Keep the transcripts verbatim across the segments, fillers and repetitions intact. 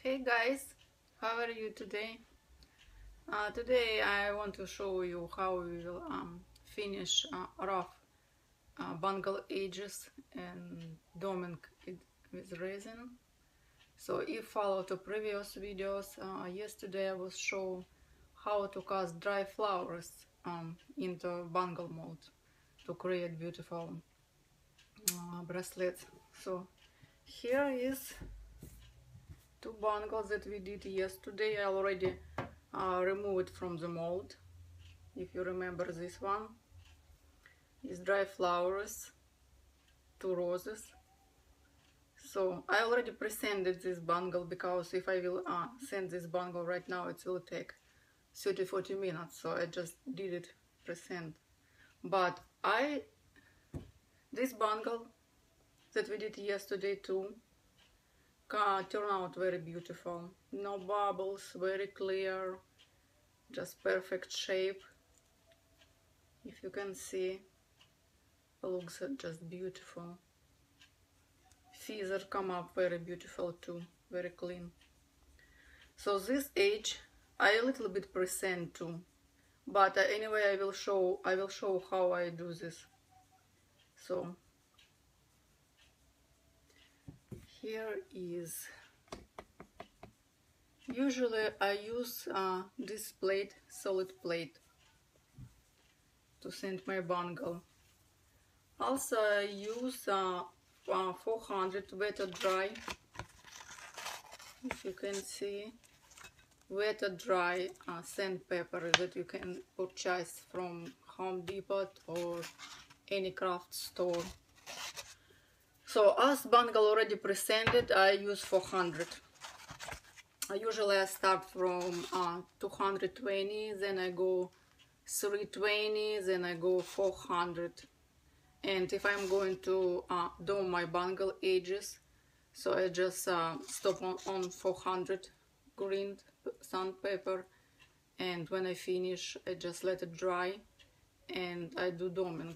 Hey guys, how are you today? Uh, today I want to show you how we will um, finish uh, rough uh, bungle edges and doming it with resin. So if you follow the previous videos, uh, yesterday I was show how to cast dry flowers um, into bungle mold to create beautiful uh, bracelets. So here is two bungles that we did yesterday. I already uh, removed from the mold. If you remember, this one is dry flowers, two roses. So I already pre-sanded this bungle because if I will uh, send this bungle right now, it will take thirty to forty minutes. So I just did it pre-sand. But I this bungle that we did yesterday too uh, turned out very beautiful. No bubbles, very clear, just perfect shape. If you can see, looks just beautiful. Feather come up very beautiful too, very clean. So this edge I a little bit present too, but uh, anyway I will show I will show how I do this. So here is, usually I use uh, this plate, solid plate, to send my bungle. Also I use uh, uh, four hundred wet or dry, if you can see, wet or dry uh, sandpaper that you can purchase from Home Depot or any craft store. So as bungle already pre-sanded, I use four hundred. Uh, usually I start from uh, two hundred twenty, then I go three twenty, then I go four hundred. And if I'm going to uh, do my bungle edges, so I just uh, stop on, on four hundred green sandpaper, and when I finish I just let it dry and I do doming.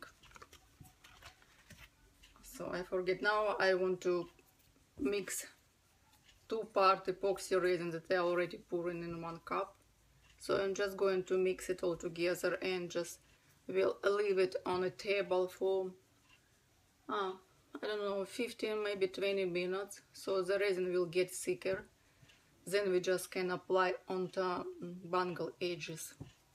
So I forget now, I want to mix two part epoxy resin that I already pouring in one cup. So I'm just going to mix it all together and just will leave it on a table for uh, I don't know, fifteen maybe twenty minutes, so the resin will get thicker. Then we just can apply on the bungle edges.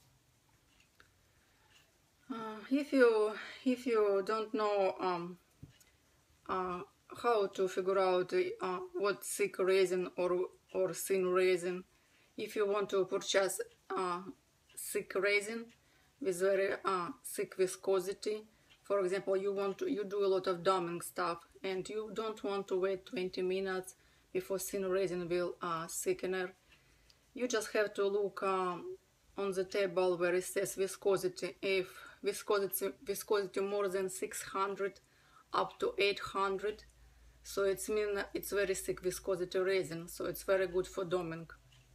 Uh, if you if you don't know um, uh, how to figure out uh, what thick resin or or thin resin, if you want to purchase uh, thick resin with very uh, thick viscosity, for example, you want to you do a lot of doming stuff and you don't want to wait twenty minutes before thin resin will uh, thickener, you just have to look um, on the table where it says viscosity. If viscosity viscosity more than six hundred up to eight hundred, so it's mean it's very thick viscosity resin, so it's very good for doming.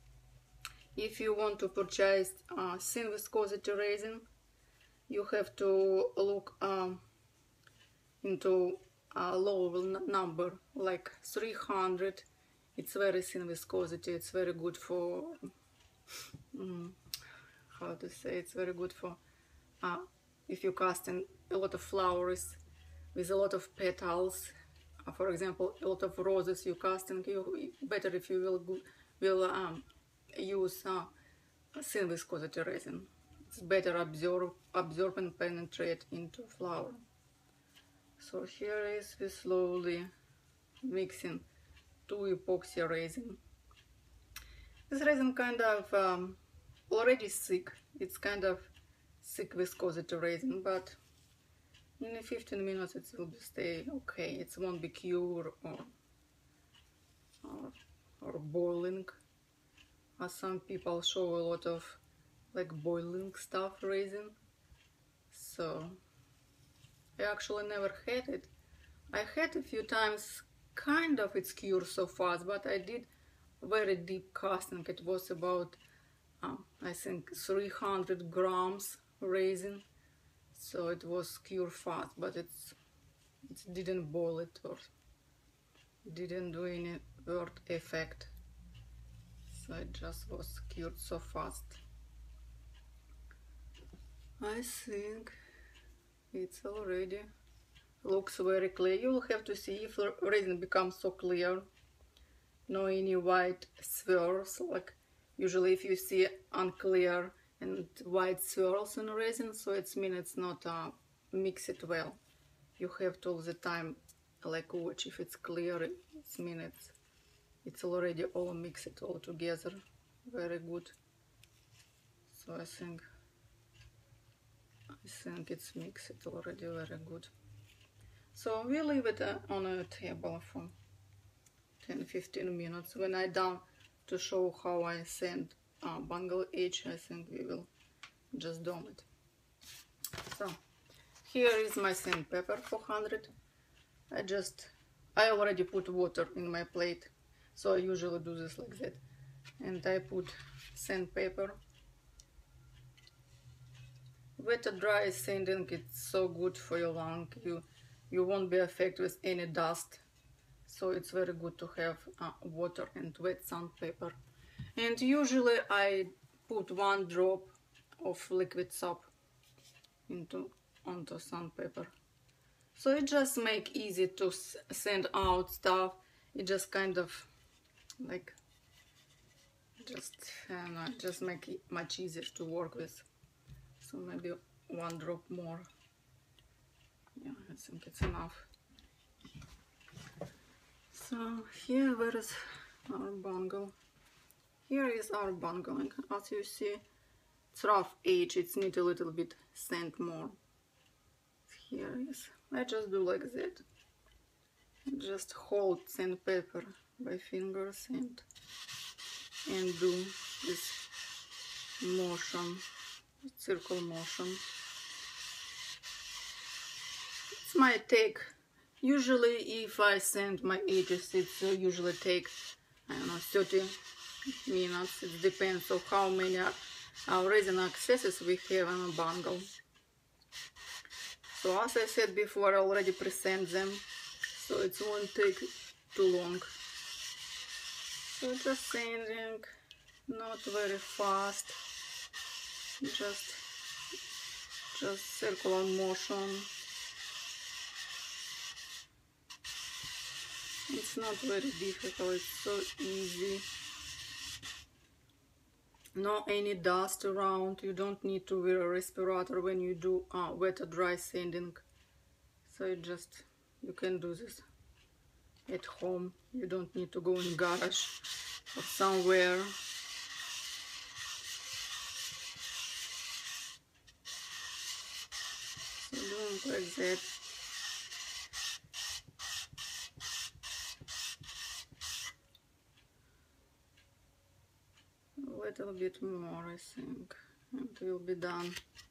If you want to purchase uh, thin viscosity resin, you have to look um, into a low number like three hundred. It's very thin viscosity, it's very good for um, how to say, it's very good for uh, if you casting a lot of flowers with a lot of petals, uh, for example a lot of roses you casting, you better if you will will um, use uh, thin viscosity resin. It's better absorb absorb and penetrate into flower. So here is we slowly mixing two epoxy resin. This resin kind of um, already thick, it's kind of thick viscosity resin, but in fifteen minutes it will be stay okay. It won't be cure or or, or boiling, as some people show a lot of like boiling stuff resin. So I actually never had it. I had a few times kind of it's cured so fast, but I did very deep casting. It was about um, I think three hundred grams resin, so it was cured fast, but it's it didn't boil it or didn't do any word effect. So it just was cured so fast. I think it's already looks very clear. You will have to see if the resin becomes so clear, no any white swirls. Like usually if you see unclear and white swirls in resin, so it means it's not uh, mixed well. You have to all the time like watch if it's clear. It means it's, it's already all mixed all together. Very good. So I think I think it's mixed already very good. So we leave it uh, on a table for ten to fifteen minutes. When I done to show how I sand uh, bungle edge, I think we will just dome it. So here is my sandpaper four hundred. I just I already put water in my plate, so I usually do this like that, and I put sandpaper. Wet or dry sanding, it's so good for your lung. You you won't be affected with any dust, so it's very good to have uh, water and wet sandpaper. And usually I put one drop of liquid soap into onto sandpaper, so it just make easy to sand out stuff. It just kind of like just I don't know, just make it much easier to work with. So maybe one drop more. Yeah, I think it's enough. So here, where is our bungle? Here is our bungle. As you see, it's rough edge. It's need a little bit sand more. Here is. I just do like that. Just hold sandpaper by fingers and and do this motion. Circle motion. It might take, usually if I sand my edges, it uh, usually take, I don't know, thirty minutes. It depends on how many uh, resin accesses we have on a bungle. So as I said before, I already pre-sand them, so it won't take too long. So just sanding, not very fast. Just, just circular motion. It's not very difficult, it's so easy. No any dust around. You don't need to wear a respirator when you do uh, wet or dry sanding. So it just, you can do this at home. You don't need to go in garage or somewhere. Doing like that. A little bit more, I think, and it will be done.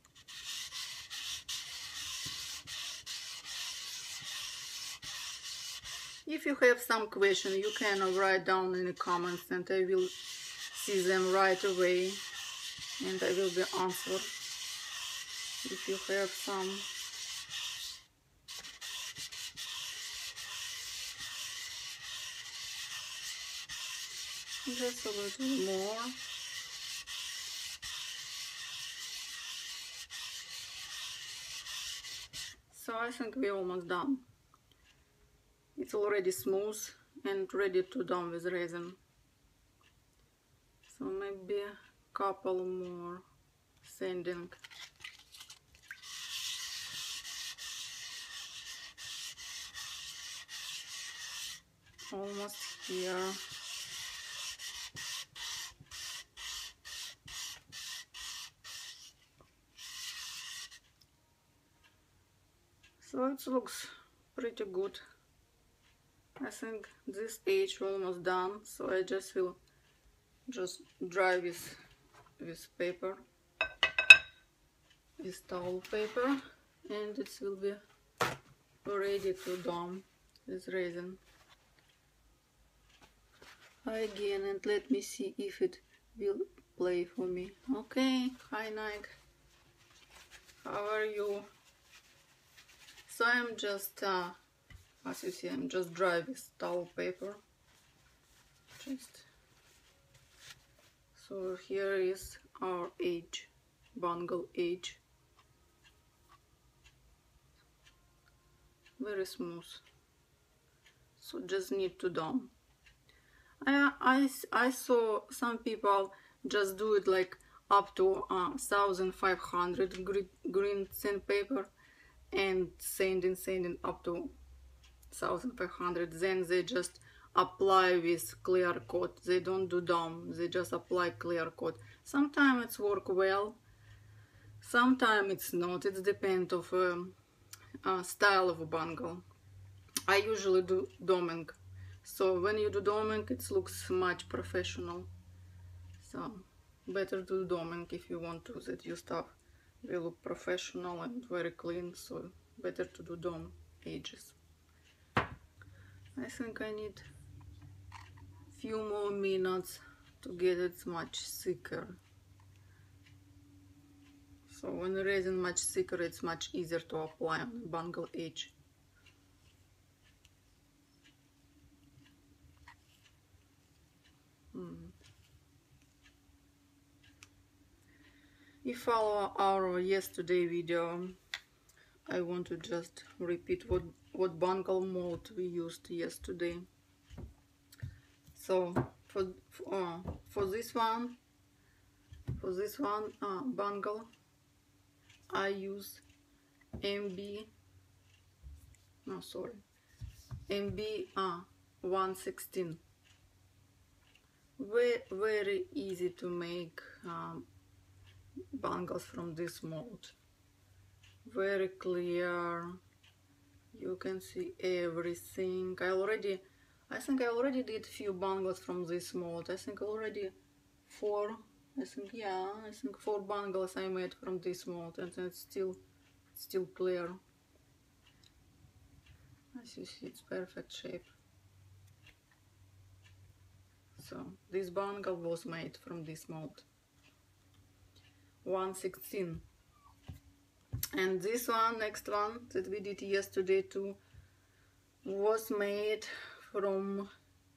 If you have some question, you can write down in the comments and I will see them right away and I will be answered. If you have some just a little more. So I think we're almost done. It's already smooth and ready to done with resin. So maybe a couple more sanding. Almost here. So it looks pretty good. I think this edge almost done, so I just will just dry with with paper, with towel paper, and it will be ready to dome with resin. Again, and let me see if it will play for me. Okay, hi Nike, how are you? So I'm just, uh, as you see, I'm just dry with towel paper. Just So here is our edge, bungle edge. Very smooth. So just need to dome. I, I, I saw some people just do it like up to uh, one thousand five hundred green, green sandpaper and sanding, sanding up to one thousand five hundred. Then they just apply with clear coat. They don't do dome, they just apply clear coat. Sometimes it's work well, sometimes it's not. It depends of um, uh, style of a bungle. I usually do doming. So when you do doming, it looks much professional. So better do doming if you want to that your stuff will look professional and very clean. So better to do dome edges. I think I need few more minutes to get it much thicker. So when the resin much thicker, it's much easier to apply on the bungle edge. Hmm. If you follow our yesterday video, I want to just repeat what, what bungle mold we used yesterday. So for, for, uh, for this one, for this one uh, bungle, I use M B, no sorry, M B uh, one sixteen. Very, very easy to make um, bungles from this mold. Very clear. You can see everything. I already, I think I already did few bungles from this mold. I think already four. I think yeah. I think four bungles I made from this mold, and it's still, still clear. As you see, it's perfect shape. So this bungle was made from this mold. one sixteen. And this one, next one that we did yesterday too, was made from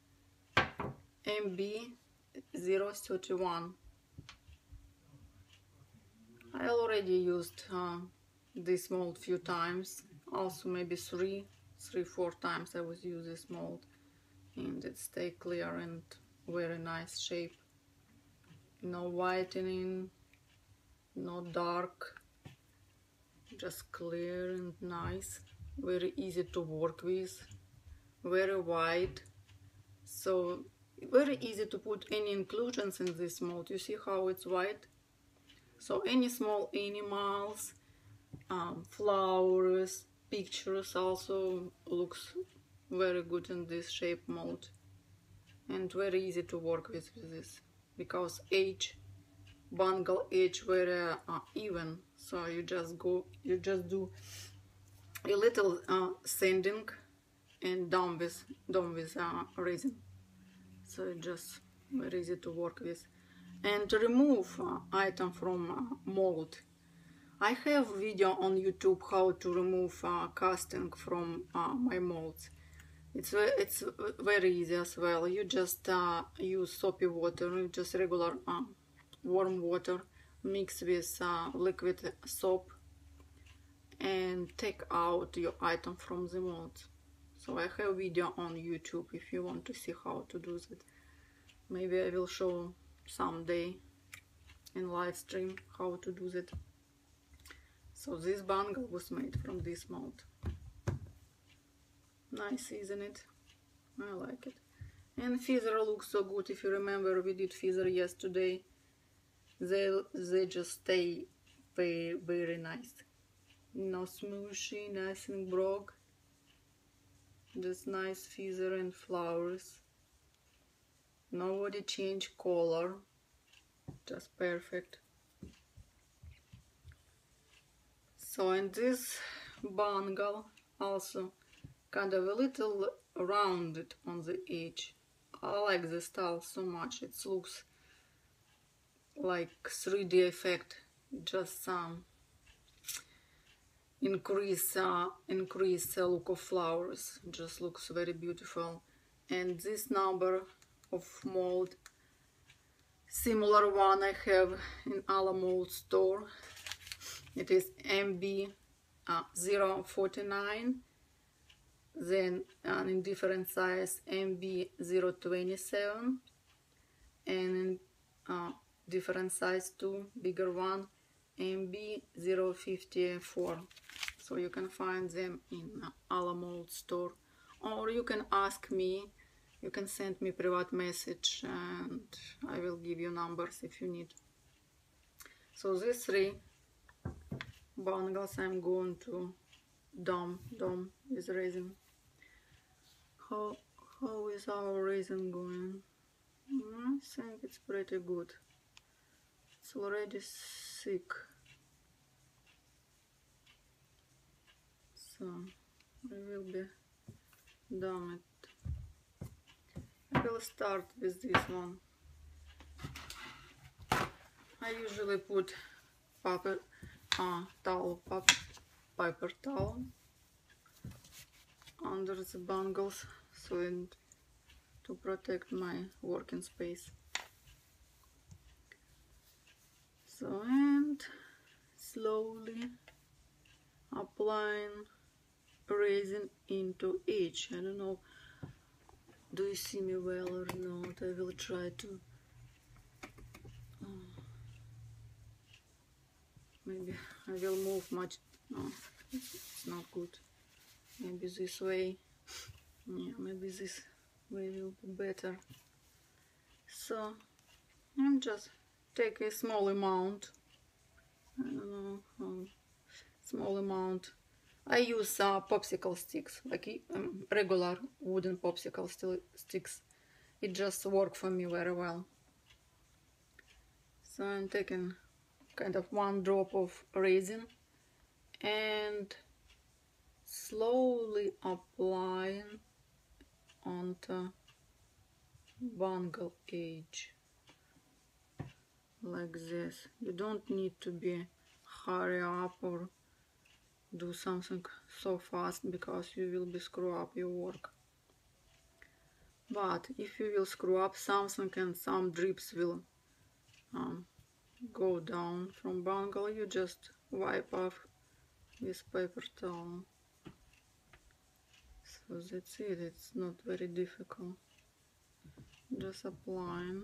M B zero thirty-one. I already used uh, this mold few times, also maybe three, three, four times I was use this mold, and it stay clear and very nice shape. No whitening, no dark, just clear and nice. Very easy to work with, very wide, so very easy to put any inclusions in this mold. You see how it's wide? So any small animals, um, flowers, pictures also looks very good in this shape mold, and very easy to work with, with this, because edge, bungle edge very uh, even. So you just go, you just do a little uh, sanding and dome with, dome with uh, resin. So it's just very easy to work with. And to remove uh, item from uh, mold, I have video on YouTube how to remove uh, casting from uh, my molds. It's it's very easy as well. You just uh, use soapy water, just regular uh, warm water, mix with uh, liquid soap, and take out your item from the mold. So I have video on YouTube if you want to see how to do that. Maybe I will show someday in live stream how to do that. So this bungle was made from this mold. Nice, isn't it? I like it. And feather looks so good. If you remember, we did feather yesterday. They they just stay very very nice. No smooshy, nothing broke. Just nice feather and flowers. Nobody change color. Just perfect. So in this bungle also kind of a little rounded on the edge. I like the style so much. It looks like three D effect. Just um, increase uh, increase the look of flowers. Just looks very beautiful. And this number of mold Similar one I have in Alamo store. It is M B uh, zero forty-nine. Then uh, in different size M B zero twenty-seven, and in uh, different size too, bigger one, M B zero fifty-four. So you can find them in uh, Alamo store, or you can ask me. You can send me private message and I will give you numbers if you need. So these three bangles I'm going to dome, dome with resin. How, how is our resin going? I think it's pretty good. It's already thick. So I will be done it. I will start with this one. I usually put paper, uh, towel, paper, paper towel under the bangles, so and to protect my working space. So, and slowly applying resin into each. I don't know, do you see me well or not? I will try to uh, maybe I will move much. No, it's not good. Maybe this way. Yeah, maybe this way will be better. So I'm just take a small amount. I don't know how small amount. I use uh, popsicle sticks, like um, regular wooden popsicle st sticks. It just works for me very well. So I'm taking kind of one drop of resin and slowly applying onto bangle edge like this. You don't need to be hurry up or do something so fast, because you will be screw up your work. But if you will screw up something and some drips will um, go down from bangle, you just wipe off with paper towel. So that's it, it's not very difficult. Just applying.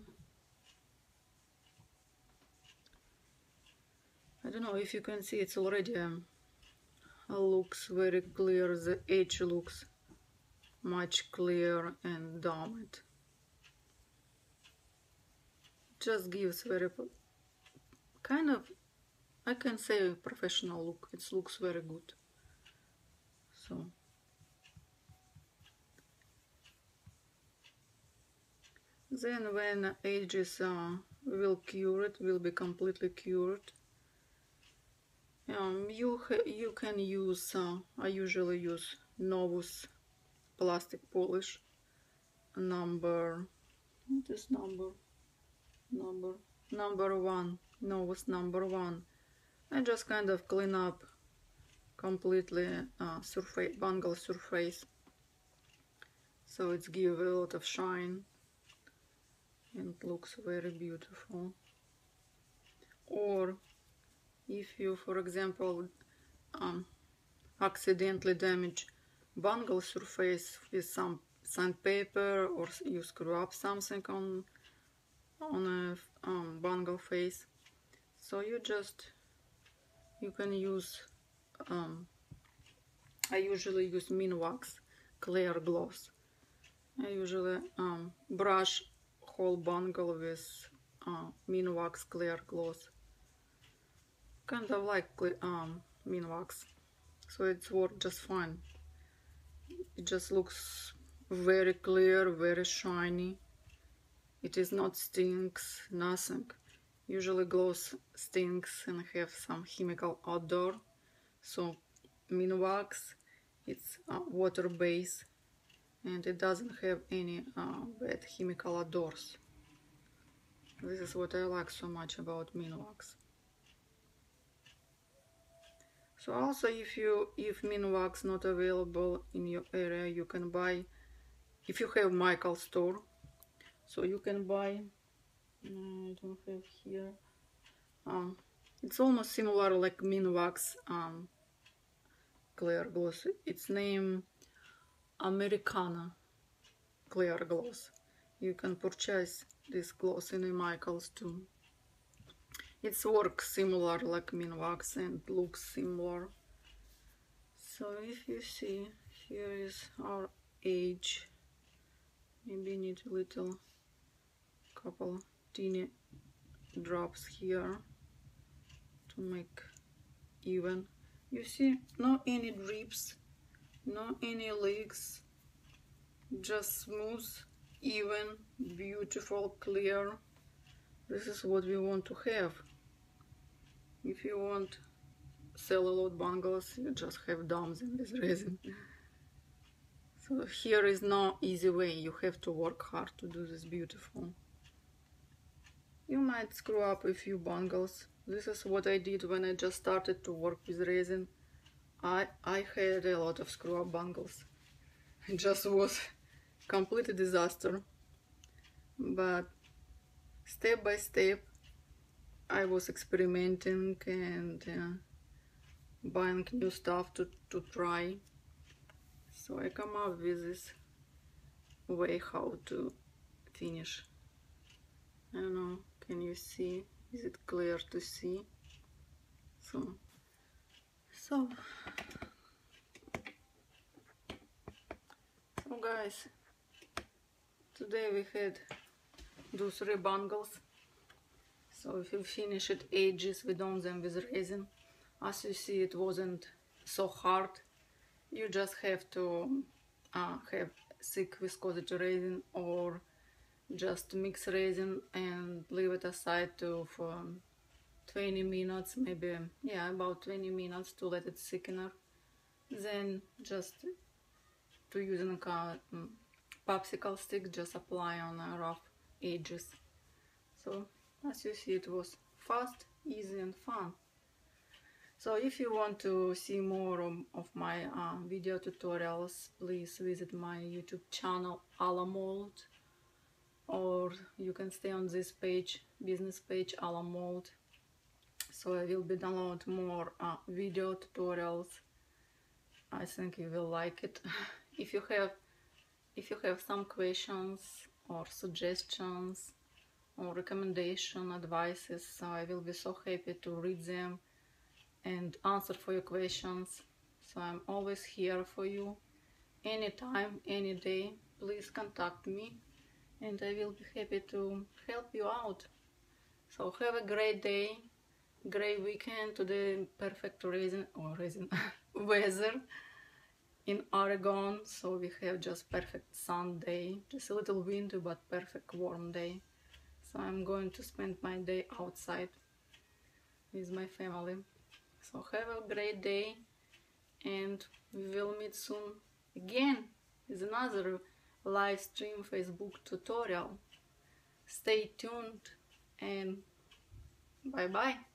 I don't know if you can see, it's already um, looks very clear. The edge looks much clearer and domed. Just gives very kind of, I can say, professional look. It looks very good. So then when edges uh, will cure, it will be completely cured. Um, you you can use. Uh, I usually use Novus plastic polish number. What is number? Number number one. Novus number one. I just kind of clean up completely uh, surface bangle surface, so it's give a lot of shine and looks very beautiful. Or if you, for example, um, accidentally damage bangle surface with some sandpaper, or you screw up something on on a um, bangle face, so you just you can use um, I usually use Minwax clear gloss. I usually um, brush whole bangle with uh, Minwax clear gloss, kind of like um, Minwax, so it's worked just fine. It just looks very clear, very shiny. It is not stinks, nothing. Usually gloss stinks and have some chemical odor. So Minwax, it's uh, water based and it doesn't have any uh, bad chemical odors. This is what I like so much about Minwax. So also, if you if Minwax not available in your area, you can buy, if you have Michael store, so you can buy No, I don't have here. Um, it's almost similar like Minwax um, clear gloss. It's named Americana clear gloss. You can purchase this gloss in Michaels too. It's works similar like Minwax and looks similar. So if you see, here is our age. Maybe need a little couple teeny drops here to make even. You see, no any drips, no any leaks, just smooth, even, beautiful, clear. This is what we want to have. If you want cellulose bangles, you just have dumps in this resin. So here is no easy way. You have to work hard to do this beautiful. You might screw up a few bangles. This is what I did when I just started to work with resin. I, I had a lot of screw up bangles. It just was complete disaster. But step by step, I was experimenting and uh, buying new stuff to, to try. So I come up with this way how to finish. I don't know, can you see? Is it clear to see? So, so, so guys, today we had those three bangles. So if you finish it edges, we done them with resin. As you see, it wasn't so hard. You just have to uh, have thick viscosity resin or just mix resin and leave it aside to for twenty minutes, maybe, yeah, about twenty minutes to let it thicken. Then just to using a popsicle stick, just apply on uh, rough edges. So as you see, it was fast, easy and fun. So if you want to see more of my uh, video tutorials, please visit my YouTube channel Ala Mold, or you can stay on this page, business page Ala Mold. So I will be download more uh, video tutorials. I think you will like it. If you have, if you have some questions or suggestions or recommendation advices, so I will be so happy to read them and answer for your questions. So I'm always here for you, anytime, any day. Please contact me and I will be happy to help you out. So have a great day, great weekend. Today perfect resin or resin weather in Oregon, so we have just perfect sun day, just a little windy but perfect warm day. So I'm going to spend my day outside with my family. So have a great day and we will meet soon again with another live stream Facebook tutorial. Stay tuned and bye bye.